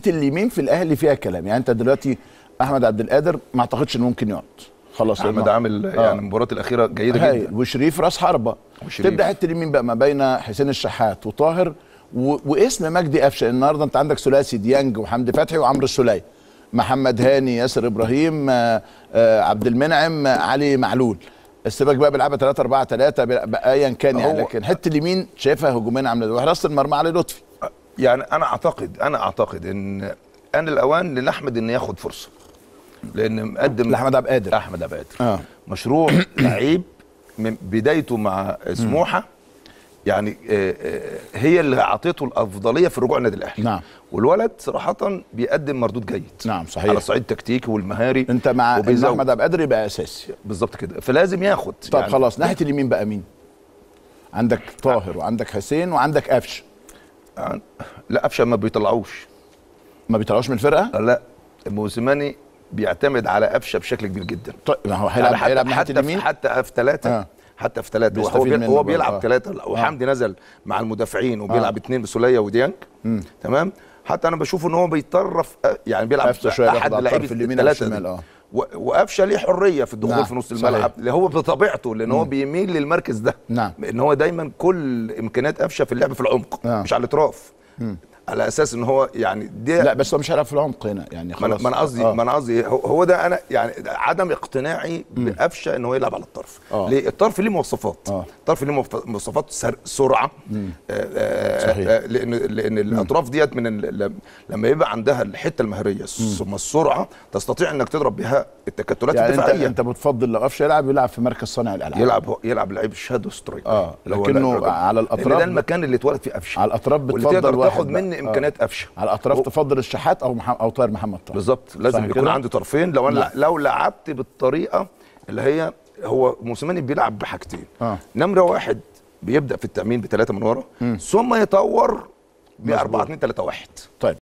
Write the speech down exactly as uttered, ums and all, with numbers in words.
حته اليمين في الاهلي فيها كلام، يعني انت دلوقتي احمد عبد القادر ما اعتقدش انه ممكن يقعد خلاص. احمد عامل آه. يعني المباراه الاخيره جيده هاي. جدا، وشريف راس حربه. تبدا حته اليمين بقى ما بين حسين الشحات وطاهر و... واسم مجدي قفشه. النهارده انت عندك ثلاثي ديانج وحمدي فتحي وعمرو السوليه، محمد هاني، ياسر ابراهيم، آآ آآ عبد المنعم، علي معلول. السباك بقى بيلعبها ثلاثة أربعة ثلاثة ايا كان يعني، لكن حته اليمين شايفها هجومين عامله وحراسه المرمى علي لطفي. يعني انا اعتقد انا اعتقد ان ان الاوان لاحمد ان ياخد فرصه، لان مقدم لاحمد عبد القادر احمد عبد القادر آه. مشروع لعيب من بدايته مع سموحه، يعني هي اللي اعطيته الافضليه في رجوع النادي الاهلي. نعم. والولد صراحه بيقدم مردود جيد. نعم صحيح. على الصعيد التكتيكي والمهاري. انت مع ان احمد عبد القادر يبقى اساسي بالظبط كده، فلازم ياخد. طب يعني خلاص، ناحيه اليمين بقى مين؟ عندك طاهر وعندك حسين وعندك قفشه. لا قفشه ما بيطلعوش ما بيطلعوش من الفرقه؟ لا، موسيماني بيعتمد على قفشه بشكل كبير جدا. طيب ما هو هيلعب يعني هيلعب ناحيه حتى اليمين حتى في ثلاثه آه. حتى في ثلاثه هو بي... هو بيلعب ثلاثه آه. وحمدي نزل مع المدافعين وبيلعب اثنين آه. بسوليه وديانج. مم. تمام. حتى انا بشوف ان هو بيطرف يعني بيلعب احد لعيبه في اليمين او الشمال اه وقفشه ليه حريه في الدخول نعم. في نص الملعب اللي هو بطبيعته، لان هو بيميل للمركز ده. نعم. ان هو دايما كل امكانيات قفشه في اللعب في العمق نعم. مش على الاطراف. مم. على اساس ان هو يعني دي لا بس هو مش هيلعب في العمق هنا يعني خلاص. ما انا قصدي ما انا قصدي هو ده انا يعني عدم اقتناعي بقفشه ان هو يلعب على الطرف. آه. ليه؟ الطرف ليه مواصفات. آه. الطرف ليه مواصفات سرعه. آه صحيح. آه لان لان الاطراف ديت من لما يبقى عندها الحته المهريه ثم السرعه تستطيع انك تضرب بها التكتلات يعني الدفاعيه. انت انت بتفضل لو قفشه يلعب يلعب في مركز صانع الالعاب، يلعب يلعب لعيب شادو سترايك. اه لكنه على الاطراف ده المكان اللي اتولد فيه قفشه. على الاطراف بتفضل واحد تاخد مني امكانيات قفشه. على الاطراف و... تفضل الشحات او محمد او طاهر محمد طاهر. بالظبط، لازم يكون عندي طرفين. لو انا لا. لو لعبت بالطريقه اللي هي هو موسيماني بيلعب بحاجتين. آه. نمره واحد بيبدا في التامين بثلاثه من ورا ثم يطور ب أربعة اثنين ثلاثة واحد. طيب